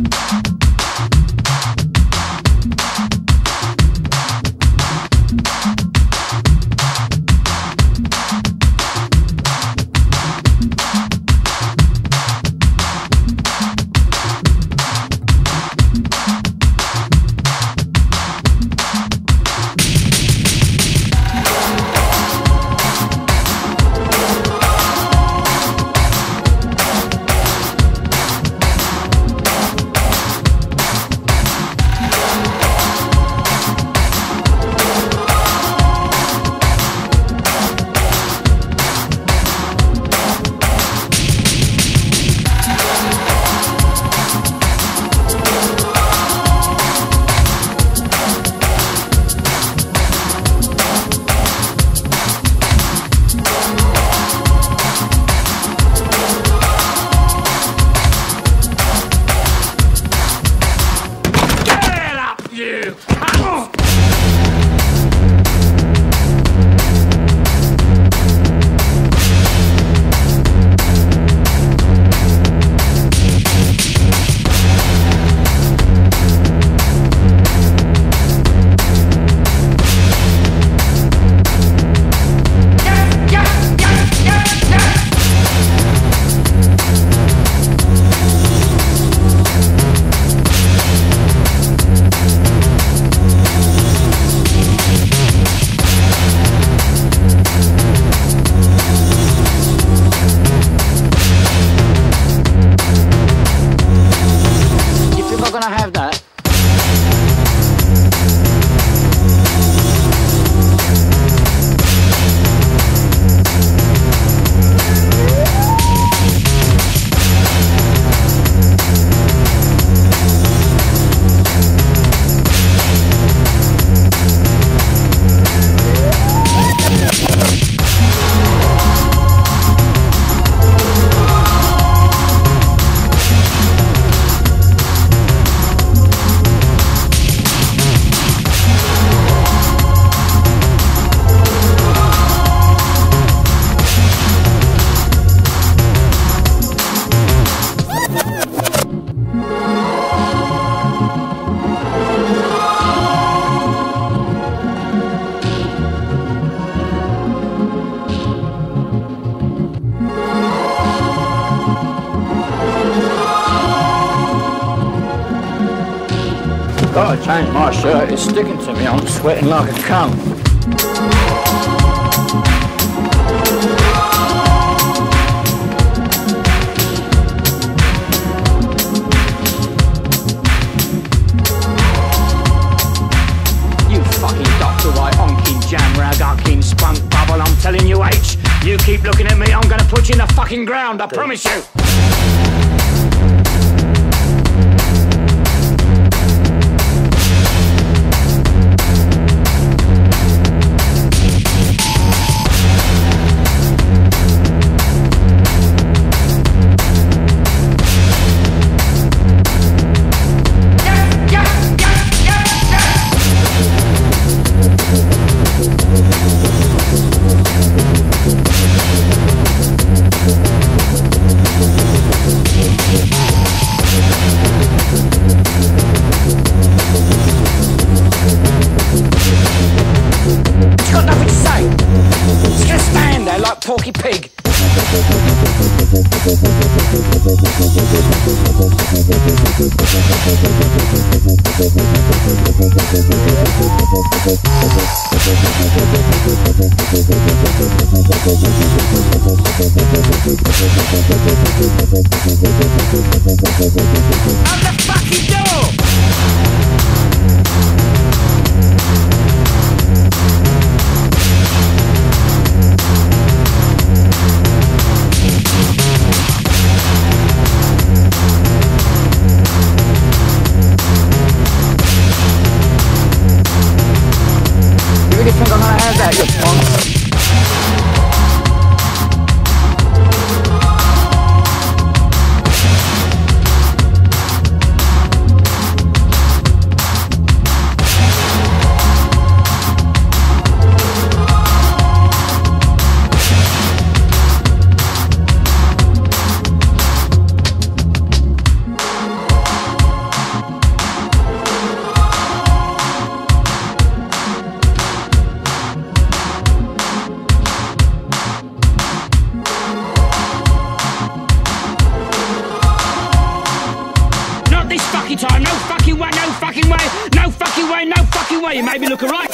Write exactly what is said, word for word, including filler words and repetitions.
Gotta change my shirt, it's sticking to me, I'm sweating like a cunt. You fucking Doctor White, honking jam rag, honking spunk bubble, I'm telling you H, you keep looking at me, I'm gonna put you in the fucking ground, I promise you. Porky pig. Out the fucking door! You really think I'm gonna have that, you punk? you made me look alright.